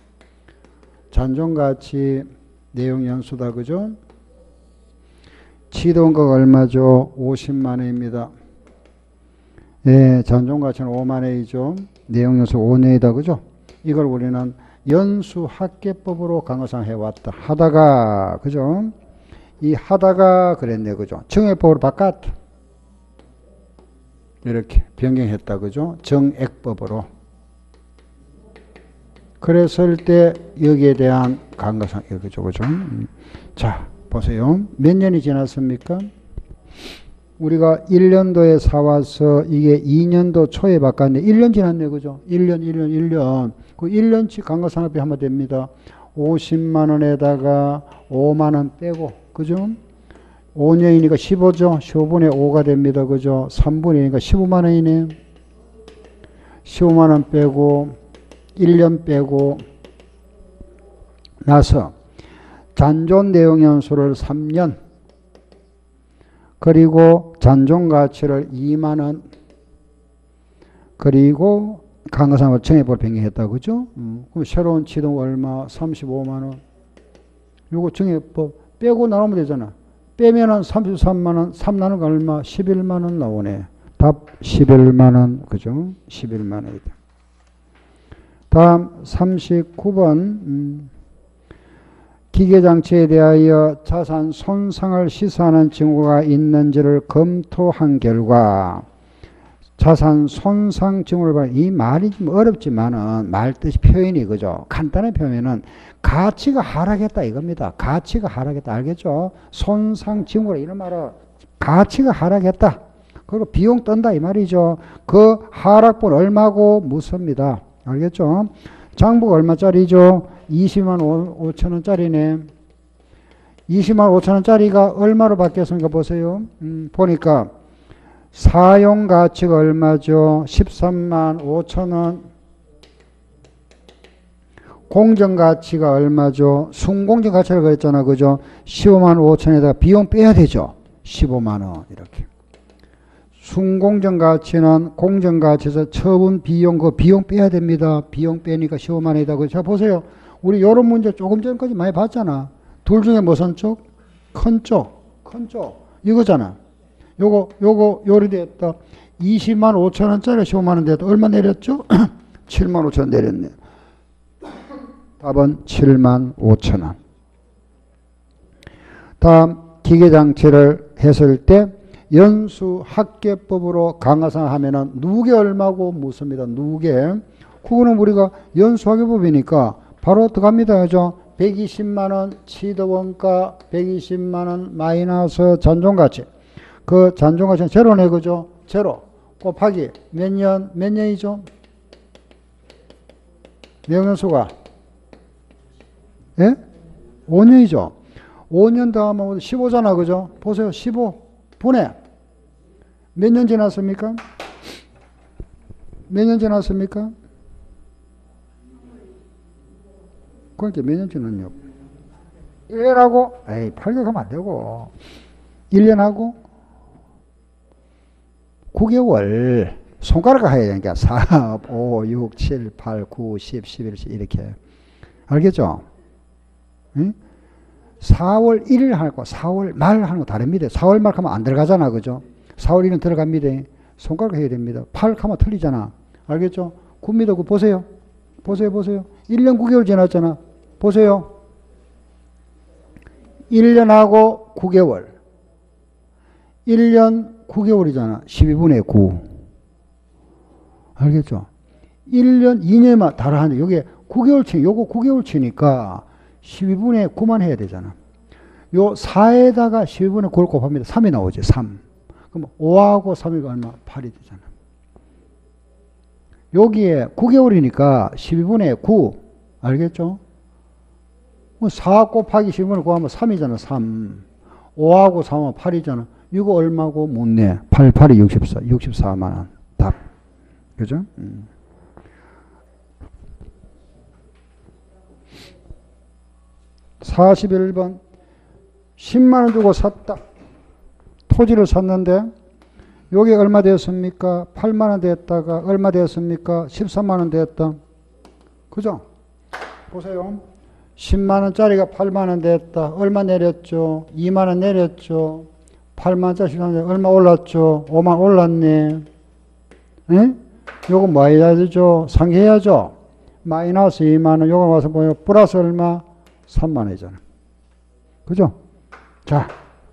잔존가치, 내용 연수다. 그죠? 취득원가가 얼마죠? 오십만 원입니다. 예, 잔존가치는 오만 원이죠. 내용 연수 오 년이다. 그죠? 이걸 우리는 연수합계법으로 감가상각 해왔다. 하다가, 그죠? 이 하다가 그랬네. 그죠? 정액법으로 바꿨다. 이렇게 변경했다. 그죠? 정액법으로. 그랬을 때 여기에 대한 감가상각, 그죠? 그죠? 자, 보세요. 몇 년이 지났습니까? 우리가 일 년도에 사와서 이게 이 년도 초에 바꿨네. 일 년 지났네. 그죠? 일 년, 일 년, 일 년. 그 일 년치 감가상각비 하면 됩니다. 오십만 원에다가 오만 원 빼고, 그죠? 오 년이니까 십오죠? 십오분의 오가 됩니다. 그죠? 삼분이니까 십오만 원이네. 십오만 원 빼고, 일 년 빼고 나서 잔존 내용연수를 삼 년 그리고 잔존 가치를 이만 원 그리고 강가상을 정해볼 변경했다. 그죠? 음, 그럼 새로운 지동 얼마? 삼십오만 원. 요거 정해법 빼고 나오면 되잖아. 빼면은 삼십삼만 원, 삼 나누는 거 얼마? 십일만 원 나오네. 답 십일만 원. 그죠? 십일만 원이다. 다음 삼십구 번. 음, 기계장치에 대하여 자산 손상을 시사하는 징후가 있는지를 검토한 결과 자산 손상 징후를 봐. 이 말이 좀 어렵지만은 말 뜻이 표현이 그죠. 간단한 표현은 가치가 하락했다 이겁니다. 가치가 하락했다 알겠죠? 손상 징후라 이런 말은 가치가 하락했다. 그리고 비용 떤다 이 말이죠. 그 하락분 얼마고 묻습니다. 알겠죠? 장부가 얼마짜리죠? 이십만 오천 원짜리네. 이십만 오천 원짜리가 얼마로 바뀌었습니까? 보세요. 음, 보니까 사용 가치가 얼마죠? 십삼만 오천 원. 공정 가치가 얼마죠? 순공정 가치를 그랬잖아. 그죠? 십오만 오천 원에다가 비용 빼야 되죠. 십오만 원. 이렇게. 순공정 가치는 공정 가치에서 처분 비용, 그 비용 빼야 됩니다. 비용 빼니까 십오만 원이다. 자, 보세요. 우리 요런 문제 조금 전까지 많이 봤잖아. 둘 중에 무슨 쪽? 큰 쪽. 큰 쪽. 이거잖아. 요거, 요거, 요리 됐다. 이십만 오천 원짜리 십오만 원 됐다. 얼마 내렸죠? 칠만 오천 원 내렸네. 답은 칠만 오천 원. 다음, 기계장치를 했을 때 연수 합계법으로 강화상 하면은 누계 얼마고 묻습니다. 누계. 그거는 우리가 연수 합계법이니까 바로 들어갑니다. 그죠? 백이십만 원 취득원가 백이십만 원 마이너스 잔존가치. 그 잔존가치는 제로네. 그죠? 제로. 곱하기 몇 년, 몇 년이죠? 내용연수가 예? 오 년이죠. 오 년 더하면 십오잖아. 그죠? 보세요. 십오 분의 몇 년 지났습니까? 몇 년 지났습니까? 그러니까 몇 년 지났냐고. 일 년 하고, 에이, 팔 개월 하면 안 되고. 일 년 하고, 구 개월. 손가락을 해야 되니까 사, 오, 육, 칠, 팔, 구, 십, 십일, 이렇게. 알겠죠? 응? 사월 일 일 하는 거, 사월 말 하는 거 다릅니다. 사월 말 하면 안 들어가잖아. 그죠? 사월 일 일은 들어갑니다. 손가락 해야 됩니다. 팔 하면 틀리잖아. 알겠죠? 구입니다. 구 보세요. 보세요, 보세요. 일 년 구 개월 지났잖아. 보세요. 일 년하고 구 개월. 일 년 구 개월이잖아. 십이 분의 구. 알겠죠? 일 년, 이 년만 달아하는데, 여기 구 개월치, 요거 구 개월치니까 십이 분의 구만 해야 되잖아. 요 사에다가 십이 분의 구를 곱합니다. 삼이 나오지, 삼. 그럼 오하고 삼이 얼마? 팔이 되잖아. 여기에 구 개월이니까 십이 분의 구. 알겠죠? 사 곱하기 십이 분의 구 하면 삼이잖아, 삼. 오하고 삼하면 팔이잖아. 이거 얼마고 묻네. 팔, 팔이 육십사, 육십사만 원. 답. 그죠? 음. 사십일 번. 십만 원 주고 샀다. 토지를 샀는데, 여기 얼마 되었습니까? 팔만 원 됐다가, 얼마 되었습니까? 십삼만 원 됐다. 그죠? 보세요. 십만 원짜리가 팔만 원 됐다. 얼마 내렸죠? 이만 원 내렸죠? 팔만 원짜리 십삼만 원 얼마 올랐죠? 오만 원 올랐네. 예? 요거 뭐 해야 되죠? 상계해야죠? 마이너스 이만 원. 요거 와서 뭐예요? 플러스 얼마? 삼만 원이잖아. 그죠? 자.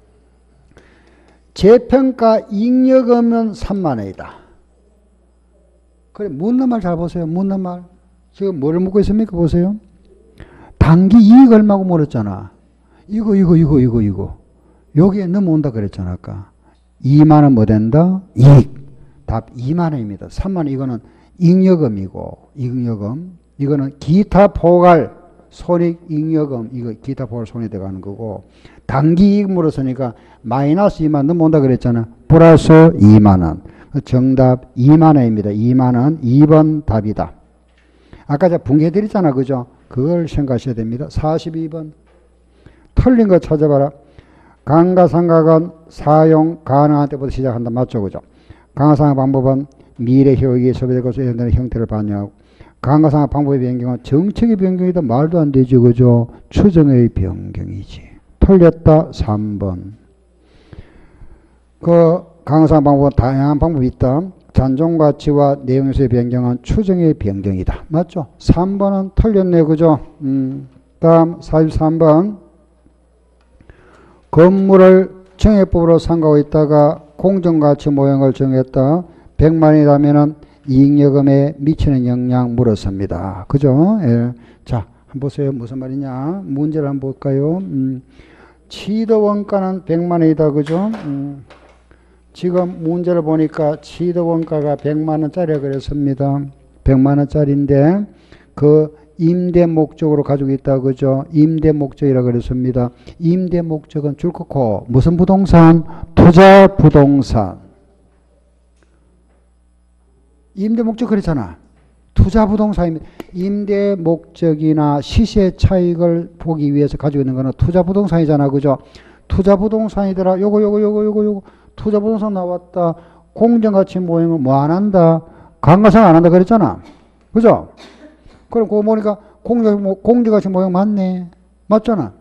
재평가 잉여금은 삼만 원이다. 그래, 묻는 말 잘 보세요. 묻는 말. 지금 뭐를 묻고 있습니까? 보세요. 단기 이익 얼마고 물었잖아. 이거, 이거, 이거, 이거, 이거. 여기에 넘어온다 그랬잖아, 아까. 이만 원 뭐 된다? 이익. 답 이만 원입니다. 삼만 원 이거는 잉여금이고, 잉여금. 이거는 기타 포괄 손익 잉여금. 이거 기타 포괄 손익 들어가는 거고. 단기 이익 물었으니까 마이너스 이만 원 넘어온다 그랬잖아. 플러스 이만 원. 정답 이만 원입니다. 이만 원. 이 번 답이다. 아까 제가 붕괴해드렸잖아. 그죠? 그걸 생각하셔야 됩니다. 사십이 번. 틀린 거 찾아봐라. 감가상각은 사용 가능한 때부터 시작한다. 맞죠? 그죠? 감가상각 방법은 미래 효익이 소비될 것으로 예상되는 형태를 반영하고, 감가상각 방법의 변경은 정책의 변경이다. 말도 안 되지. 그죠? 추정의 변경이지. 틀렸다. 삼 번. 그 감가상각 방법은 다양한 방법이 있다. 잔존가치와 내용요소의 변경은 추정의 변경이다. 맞죠? 삼 번은 틀렸네. 그죠? 음. 다음 사십삼 번. 건물을 정액법으로 상가하고 있다가 공정가치 모형을 정했다. 백만 원이라면 이익여금에 미치는 영향 물었습니다. 그죠? 예. 자, 한번 보세요. 무슨 말이냐? 문제를 한번 볼까요? 음. 취득원가는 백만 원이다. 그죠? 음. 지금 문제를 보니까 취득원가가 백만 원짜리가 그랬습니다. 백만 원짜리인데 그 임대 목적으로 가지고 있다. 그죠? 임대 목적이라 그랬습니다. 임대 목적은 줄 긋고 무슨 부동산? 투자 부동산. 임대 목적 그랬잖아. 투자 부동산입니다. 임대 목적이나 시세 차익을 보기 위해서 가지고 있는 거는 투자 부동산이잖아. 그죠? 투자 부동산이더라. 요거 요거 요거 요거 요거 투자 부동산 나왔다. 공정가치 모형은 뭐 안 한다? 감가상각 안 한다 그랬잖아. 그죠? 그럼 그거 보니까 공정, 공정가치 모형 맞네. 맞잖아.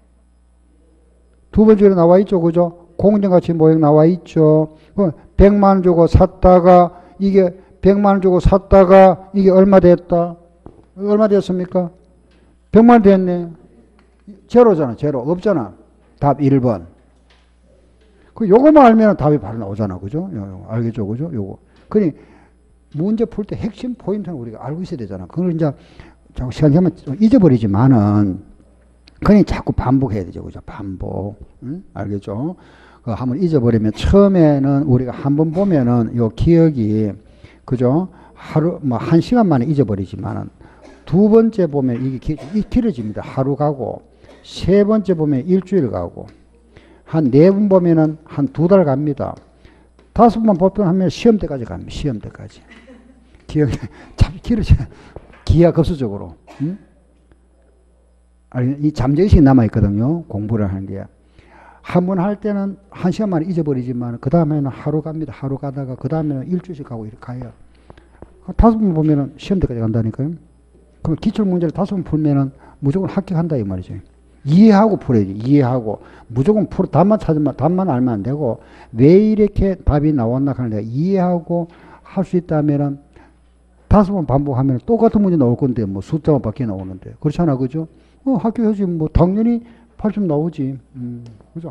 두 번째로 나와 있죠. 그죠? 공정가치 모형 나와 있죠. 백만 원 주고 샀다가 이게 백만 원 주고 샀다가 이게 얼마 됐다? 얼마 됐습니까? 백만 원 됐네. 제로잖아. 제로. 없잖아. 답 일 번. 그 요거만 알면 답이 바로 나오잖아. 그죠? 요거, 알겠죠? 그죠? 요거. 그니 문제 풀 때 핵심 포인트는 우리가 알고 있어야 되잖아. 그걸 이제 자꾸 시간 되면 잊어버리지만은 그니 자꾸 반복해야 되죠. 그죠? 반복. 응? 알겠죠? 그 한번 잊어버리면 처음에는 우리가 한번 보면은 요 기억이 그죠? 하루 뭐 한 시간 만에 잊어버리지만은 두 번째 보면 이게 기, 길어집니다. 하루 가고 세 번째 보면 일주일 가고 한 네 번 보면은 한 두 달 갑니다. 다섯 번 보편하면 시험 때까지 갑니다. 시험 때까지. 기억이 참 길어져. 기하급수적으로. 응? 아니, 이 잠재의식이 남아있거든요. 공부를 하는 게. 한 번 할 때는 한 시간 만에 잊어버리지만 그 다음에는 하루 갑니다. 하루 가다가 그 다음에는 일주일씩 가고 이렇게 가요. 다섯 번 보면은 시험 때까지 간다니까요. 그럼 기출문제를 다섯 번 풀면은 무조건 합격한다 이 말이죠. 이해하고 풀어야지. 이해하고 무조건 풀어 답만 찾으면 답만 알면 안 되고 왜 이렇게 답이 나왔나 하는 데 이해하고 할 수 있다면은 다섯 번 반복하면 똑같은 문제 나올 건데 뭐 숫자만 바뀌어 나오는데 그렇잖아. 그죠? 어, 합격하지 뭐 당연히 팔 점 나오지. 음, 그죠?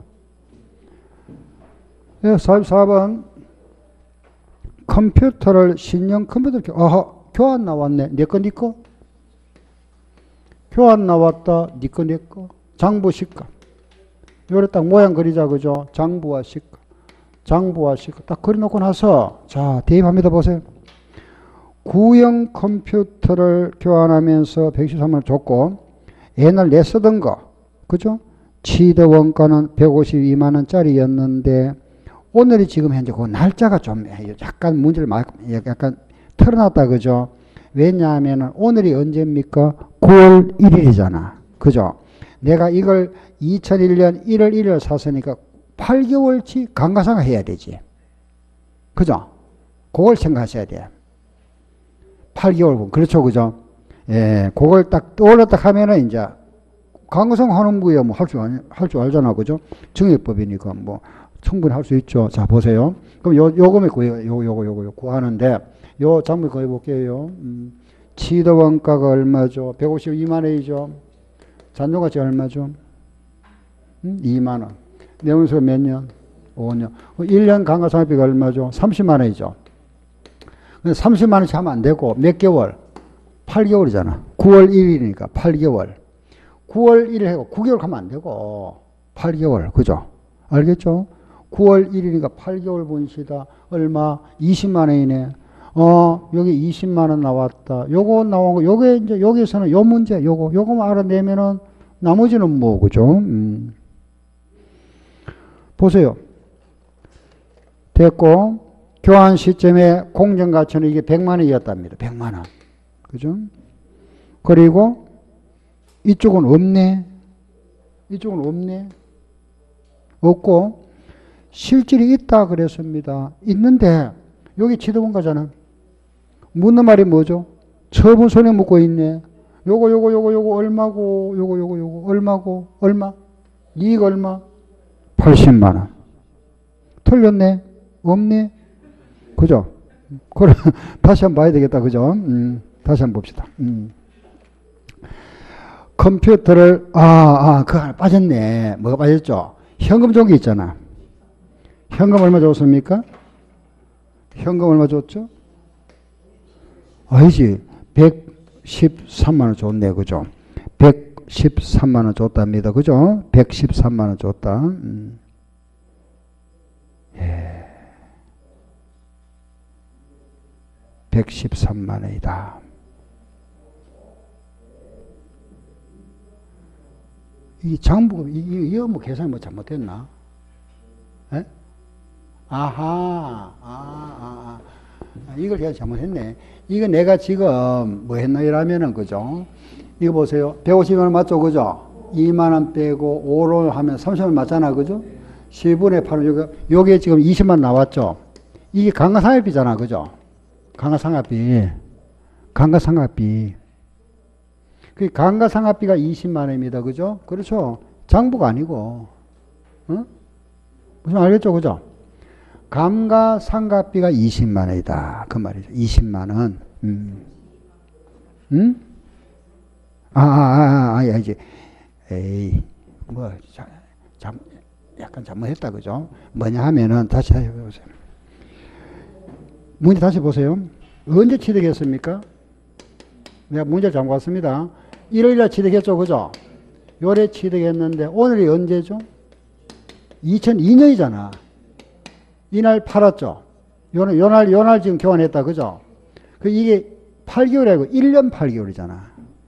네, 사십사 번 컴퓨터를 신형 컴퓨터를 교, 아하, 교환 나왔네. 내 거, 니 거? 교환 나왔다. 니 거, 내 거. 장부, 시가. 요래 딱 모양 그리자. 그죠? 장부와 시가. 장부와 시가. 딱 그려놓고 나서, 자, 대입합니다. 보세요. 구형 컴퓨터를 교환하면서 백십삼만 원 줬고, 옛날 내 쓰던 거. 그죠? 취득 원가는 백오십이만 원짜리였는데, 오늘이 지금 현재 그 날짜가 좀 약간 문제를 약간 털어놨다. 그죠? 왜냐하면 오늘이 언제입니까? 구월 일일이잖아. 그죠? 내가 이걸 이천일 년 일월 일일 샀으니까 팔 개월치 감가상각 해야 되지. 그죠? 그걸 생각하셔야 돼. 팔 개월. 그렇죠. 그죠? 예, 그걸 딱 떠올렸다 하면은 이제 감가상각 하는 거야. 뭐 할 줄, 할 줄 알잖아. 그죠? 정액법이니까 뭐 충분히 할 수 있죠. 자, 보세요. 그럼 요, 요금에 구해요. 요, 요거, 요거, 요거 구하는데, 요 장부 구해볼게요. 음, 취득 원가가 얼마죠? 백오십이만 원이죠. 잔존가치 얼마죠? 음, 이만 원. 내용서 몇 년? 오 년. 일 년 감가상각비가 얼마죠? 삼십만 원이죠. 근데 삼십만 원치 하면 안 되고, 몇 개월? 팔 개월이잖아. 구월 일일이니까 팔 개월. 구월 일일 하고 구 개월 가면 안 되고, 팔 개월. 그죠? 알겠죠? 구월 일일이니까 팔 개월 분시다. 얼마? 이십만 원이네. 어, 여기 이십만 원 나왔다. 요거 나온 거, 요게 이제, 여기서는 요 문제, 요거, 요거만 알아내면은 나머지는 뭐, 그죠? 음. 보세요. 됐고, 교환 시점에 공정가치는 이게 백만 원이었답니다. 백만 원. 그죠? 그리고 이쪽은 없네. 이쪽은 없네. 없고 실질이 있다 그랬습니다. 있는데 여기 지도본가잖아. 묻는 말이 뭐죠? 처분 손에 묻고 있네. 요거 요거 요거 요거 얼마고 요거 요거 요거 얼마고 얼마? 이익 얼마? 팔십만 원. 틀렸네? 없네? 그죠? 그래 다시 한번 봐야 되겠다. 그죠? 음, 다시 한번 봅시다. 음. 컴퓨터를 아, 아, 그 하나 빠졌네. 뭐가 빠졌죠? 현금 종이 있잖아. 현금 얼마 줬습니까? 현금 얼마 줬죠? 아니지. 백십삼만 원 줬네. 그죠? 백십삼만 원 줬답니다. 그죠? 백십삼만 원 줬다. 음. 예. 백십삼만 원이다. 이 장부, 이, 이거 뭐 계산이 뭐 잘못됐나? 에? 아하, 아, 아, 아. 이걸 제가 잘못했네. 이거 내가 지금 뭐 했나 이러면은, 그죠? 이거 보세요. 백오십만 원 맞죠? 그죠? 이만 원 빼고 오로 하면 삼십만 원 맞잖아. 그죠? 십분의 팔은 요게, 요게 지금 이십만 원 나왔죠? 이게 감가상각비잖아. 그죠? 감가상각비. 감가상각비. 그 감가상각비가 이십만 원입니다. 그죠? 그렇죠? 장부가 아니고. 응? 무슨 알겠죠? 그죠? 감가상각비가 이십만 원이다. 그 말이죠. 이십만 원. 음. 응? 아, 아, 아, 아, 아, 이제. 에이, 뭐, 자, 잠, 약간 잘못했다. 그죠? 뭐냐 하면은, 다시 해보세요. 문제 다시 보세요. 언제 취득했습니까? 내가 문제 잠고 왔습니다. 일요일날 취득했죠. 그죠? 요래 취득했는데, 오늘이 언제죠? 이천이 년이잖아. 이날 팔았죠. 요날, 요날, 요날 지금 교환했다. 그죠? 그 이게 팔 개월이 아니고 일 년 팔 개월이잖아.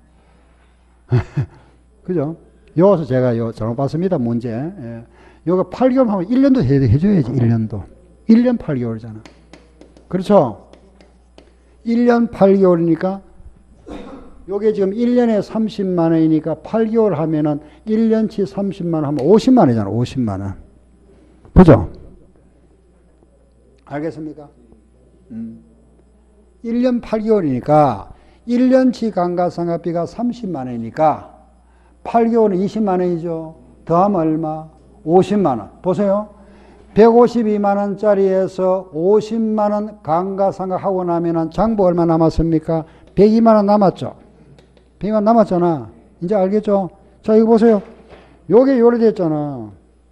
그죠? 여기서 제가 요 잘못 봤습니다. 문제. 예. 요거 팔 개월 하면 일 년도 해, 해줘야지. 일 년도. 일 년 팔 개월이잖아. 그렇죠? 일 년 팔 개월이니까 요게 지금 일 년에 삼십만 원이니까 팔 개월 하면은 일 년치 삼십만 원 하면 오십만 원이잖아. 오십만 원. 그죠? 알겠습니까? 음. 일 년 팔 개월이니까 일 년치 감가상각비가 삼십만 원이니까 팔 개월은 이십만 원이죠. 더하면 얼마? 오십만 원. 보세요. 백오십이만 원짜리에서 오십만 원 감가상각하고 나면은 장부 얼마 남았습니까? 백이만 원 남았죠. 백이만 원 남았잖아. 이제 알겠죠? 자, 이거 보세요. 요게 요래됐잖아.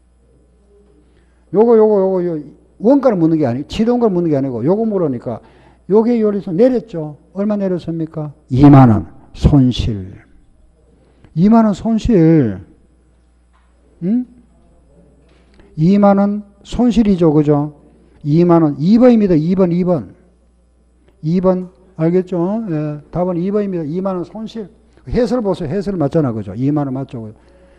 요거, 요거, 요거, 요, 원가를 묻는 게 아니고, 치동가를 묻는 게 아니고, 요거 물으니까, 요게 요래서 내렸죠. 얼마 내렸습니까? 이만 원. 손실. 이만 원 손실. 응? 이만 원 손실이죠. 그죠? 이만 원. 이 번입니다. 이 번, 이 번. 이 번. 알겠죠? 예, 답은 이 번입니다. 이만 원 손실. 해설 보세요. 해설 맞잖아. 그죠? 이만 원 맞죠?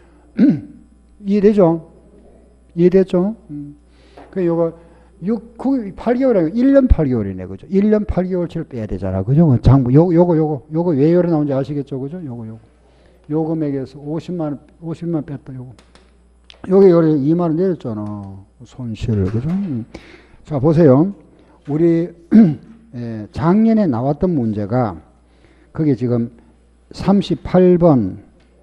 이해되죠? 이해됐죠? 음. 그, 요거, 육, 구, 팔 개월 아니고 일 년 팔 개월이네. 그죠? 일 년 팔 개월치를 빼야 되잖아. 그죠? 장부. 요, 요거, 요거, 요거 왜 요래 나온지 아시겠죠? 그죠? 요거, 요거. 요 금액에서 오십만 원, 오십만 원 뺐다. 요거. 요게 요래 이만 원 내렸잖아. 손실. 그죠? 음. 자, 보세요. 우리, 예, 작년에 나왔던 문제가, 그게 지금 삼십팔 번,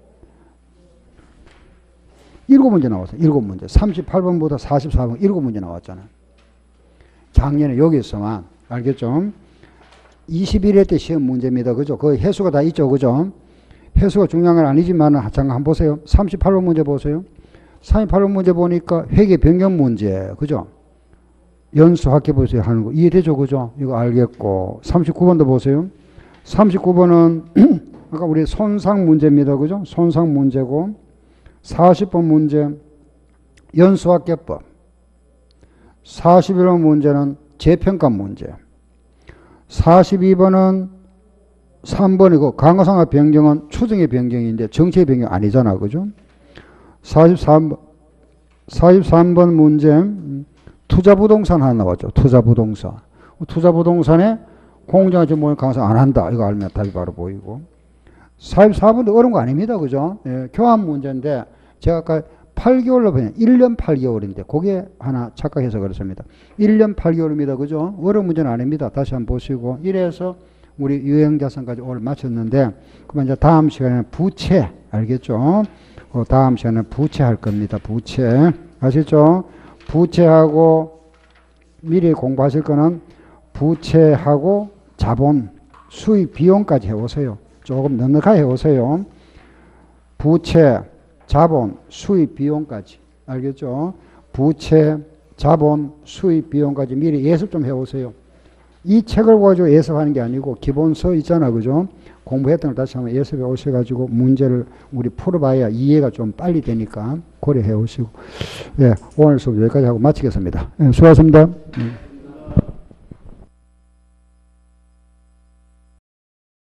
일곱 문제 나왔어요. 일곱 문제. 삼십팔 번보다 사십사 번, 일곱 문제 나왔잖아. 작년에 여기서만, 알겠죠? 이십일 회 때 시험 문제입니다. 그죠? 그 해수가 다 있죠. 그죠? 해수가 중요한 건 아니지만, 잠깐 한번 보세요. 삼십팔 번 문제 보세요. 삼십팔 번 문제 보니까 회계 변경 문제. 그죠? 연수 합계 보세요 하는 거. 이해되죠? 그죠? 이거 알겠고. 삼십구 번도 보세요. 삼십구 번은, 아까 우리 손상 문제입니다. 그죠? 손상 문제고. 사십 번 문제, 연수합계법. 사십일 번 문제는 재평가 문제. 사십이 번은 삼 번이고, 감가상각 변경은 추정의 변경인데 정체의 변경 아니잖아. 그죠? 사십삼 번, 사십삼 번 문제, 투자부동산 하나 나왔죠. 투자부동산. 투자부동산에 공정한 정보는 감가상각 안 한다. 이거 알면 답이 바로 보이고. 사십사 번도 어려운 거 아닙니다. 그죠? 예, 교환 문제인데, 제가 아까 팔 개월로 보면 일 년 팔 개월인데, 그게 하나 착각해서 그렇습니다. 일 년 팔 개월입니다. 그죠? 어려운 문제는 아닙니다. 다시 한번 보시고. 이래서 우리 유형자산까지 오늘 마쳤는데, 그러면 이제 다음 시간에는 부채, 알겠죠? 그 다음 시간에는 부채 할 겁니다. 부채. 아시죠? 부채하고 미리 공부하실 거는 부채하고 자본, 수입, 비용까지 해오세요. 조금 넉넉하게 해오세요. 부채, 자본, 수입, 비용까지. 알겠죠? 부채, 자본, 수입, 비용까지 미리 예습 좀 해오세요. 이 책을 가지고 예습하는 게 아니고 기본서 있잖아. 그죠? 공부했던 걸 다시 한번 예습해 오셔가지고 문제를 우리 풀어봐야 이해가 좀 빨리 되니까 고려해 오시고. 예, 오늘 수업 여기까지 하고 마치겠습니다. 예, 수고하셨습니다. 음.